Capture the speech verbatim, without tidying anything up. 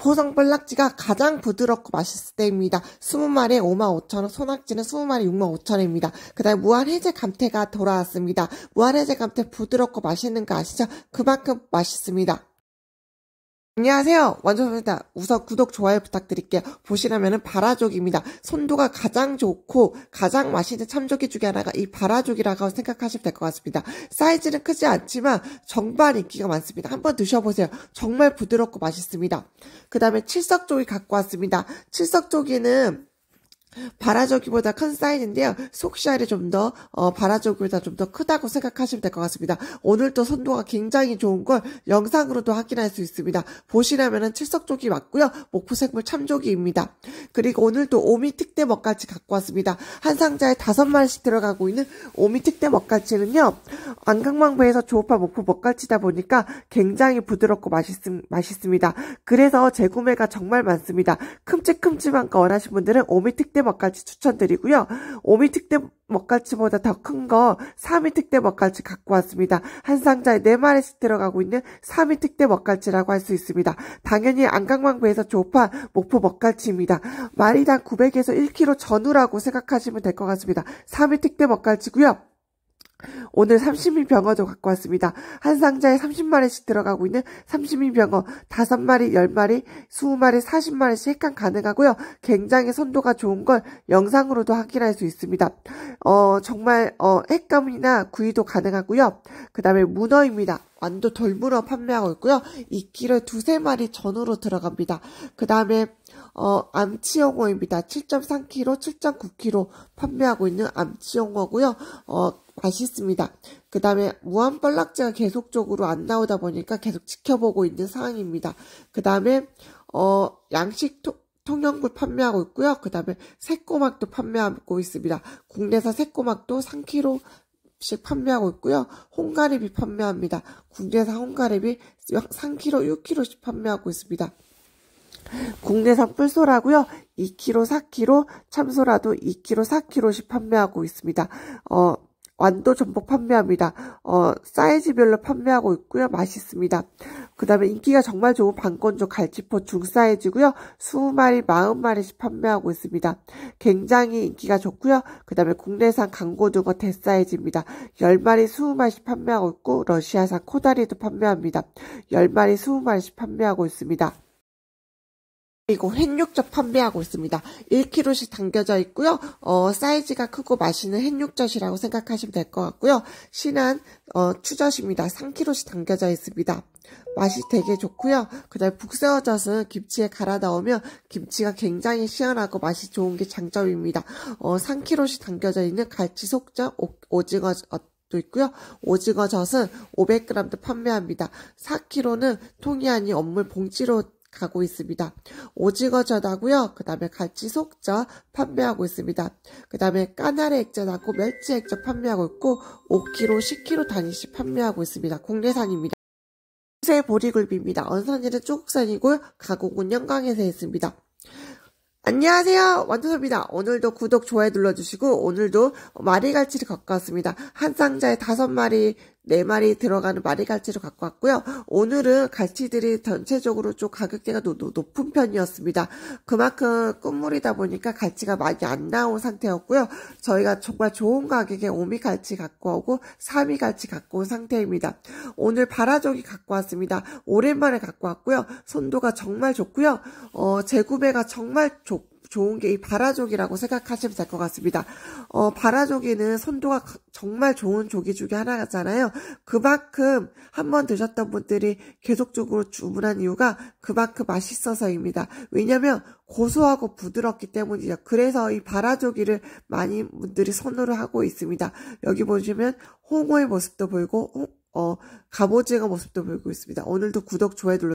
보성벌락지가 가장 부드럽고 맛있을 때입니다. 이십 마리에 오만 오천 원, 소낙지는 이십 마리 육만 오천 원입니다. 그 다음에 무한해제 감태가 돌아왔습니다. 무한해제 감태 부드럽고 맛있는 거 아시죠? 그만큼 맛있습니다. 안녕하세요. 원조입니다. 우선 구독, 좋아요 부탁드릴게요. 보시려면은 바라족입니다. 손도가 가장 좋고 가장 맛있는 참조기 중에 하나가 이 바라족이라고 생각하시면 될 것 같습니다. 사이즈는 크지 않지만 정말 인기가 많습니다. 한번 드셔보세요. 정말 부드럽고 맛있습니다. 그 다음에 칠석조기 갖고 왔습니다. 칠석조기는 바라조기보다 큰 사이즈인데요. 속살이 좀 더 어, 바라조기보다 좀 더 크다고 생각하시면 될 것 같습니다. 오늘도 선도가 굉장히 좋은 걸 영상으로도 확인할 수 있습니다. 보시려면은 칠석조기 맞고요. 목포생물 참조기입니다. 그리고 오늘도 오미 특대 먹갈치 갖고 왔습니다. 한 상자에 다섯 마리씩 들어가고 있는 오미 특대 먹갈치는요. 안강망배에서 조업한 목포 먹갈치다 보니까 굉장히 부드럽고 맛있, 맛있습니다. 그래서 재구매가 정말 많습니다. 큼직큼직한 거 원하시는 분들은 오미 특대 먹갈치 추천드리고요. 오미 특대 먹갈치보다 더 큰 거 삼 위 특대 먹갈치 갖고 왔습니다. 한 상자에 네 마리씩 들어가고 있는 삼 위 특대 먹갈치라고 할 수 있습니다. 당연히 안강망배에서 조업한 목포 먹갈치입니다. 마리당 구백에서 일 킬로그램 전후라고 생각하시면 될 것 같습니다. 삼 위 특대 먹갈치고요. 오늘 삼십 인 병어도 갖고 왔습니다. 한 상자에 삼십 마리씩 들어가고 있는 삼십 인 병어 다섯 마리, 십 마리, 이십 마리, 사십 마리씩 획간 가능하고요. 굉장히 선도가 좋은 걸 영상으로도 확인할 수 있습니다. 어, 정말 어, 획감이나 구이도 가능하고요. 그 다음에 문어입니다. 완도 돌문어 판매하고 있고요. 이 킬로그램에 두세 마리 전후로 들어갑니다. 그 다음에 어, 암치용어입니다. 칠 점 삼 킬로그램, 칠 점 구 킬로그램 판매하고 있는 암치용어고요. 어, 맛있습니다. 그 다음에 무한벌락지가 계속적으로 안 나오다 보니까 계속 지켜보고 있는 상황입니다. 그 다음에 어, 양식 토, 통영굴 판매하고 있고요. 그 다음에 새꼬막도 판매하고 있습니다. 국내산 새꼬막도 삼 킬로그램 씩 판매하고 있고요. 홍가리비 판매합니다. 국내산 홍가리비 삼 킬로그램, 육 킬로그램씩 판매하고 있습니다. 국내산 뿔소라고요. 이 킬로그램, 사 킬로그램, 참소라도 이 킬로그램, 사 킬로그램씩 판매하고 있습니다. 어, 완도 전복 판매합니다. 어, 사이즈별로 판매하고 있고요. 맛있습니다. 그 다음에 인기가 정말 좋은 방건조 갈치포 중사이즈고요. 이십 마리, 사십 마리씩 판매하고 있습니다. 굉장히 인기가 좋고요. 그 다음에 국내산 강고등어 대사이즈입니다. 십 마리, 이십 마리씩 판매하고 있고 러시아산 코다리도 판매합니다. 십 마리, 이십 마리씩 판매하고 있습니다. 그리고 햇육젓 판매하고 있습니다. 일 킬로그램씩 담겨져 있고요. 어, 사이즈가 크고 맛있는 햇육젓이라고 생각하시면 될 것 같고요. 신한 어, 추젓입니다. 삼 킬로그램씩 담겨져 있습니다. 맛이 되게 좋고요. 그 다음에 북새우젓은 김치에 갈아 넣으면 김치가 굉장히 시원하고 맛이 좋은 게 장점입니다. 어, 삼 킬로그램씩 담겨져 있는 갈치 속젓, 오, 오징어젓 도 있고요. 오징어 젓은 오백 그램도 판매합니다. 사 킬로그램는 통이 아닌 엄물 봉지로 가고 있습니다. 오징어젓하고요. 그 다음에 갈치 속젓 판매하고 있습니다. 그 다음에 까나리 액젓하고 멸치 액젓 판매하고 있고 오 킬로그램, 십 킬로그램 단위씩 판매하고 있습니다. 국내산입니다. 새 보리굴비입니다. 언산지는 조국산이고요. 가공은 영광에서 했습니다. 안녕하세요. 원두섭입니다. 오늘도 구독, 좋아요 눌러주시고 오늘도 마리갈치를 갖고 왔습니다. 한 상자에 다섯 마리, 네 마리 들어가는 마리갈치를 갖고 왔고요. 오늘은 갈치들이 전체적으로 좀 가격대가 노, 노, 높은 편이었습니다. 그만큼 끝물이다 보니까 갈치가 많이 안 나온 상태였고요. 저희가 정말 좋은 가격에 오미 갈치 갖고 오고 삼 위 갈치 갖고 온 상태입니다. 오늘 바라족이 갖고 왔습니다. 오랜만에 갖고 왔고요. 손도가 정말 좋고요. 어, 재구매가 정말 좋 좋은 게 이 바라족이라고 생각하시면 될 것 같습니다. 어, 바라족이는 손도가 정말 좋은 조기 중에 하나잖아요. 그만큼 한번 드셨던 분들이 계속적으로 주문한 이유가 그만큼 맛있어서입니다. 왜냐면 고소하고 부드럽기 때문이죠. 그래서 이 바라족이를 많이 분들이 선호를 하고 있습니다. 여기 보시면 홍어의 모습도 보이고 어, 갑오징어 모습도 보이고 있습니다. 오늘도 구독, 좋아요 눌러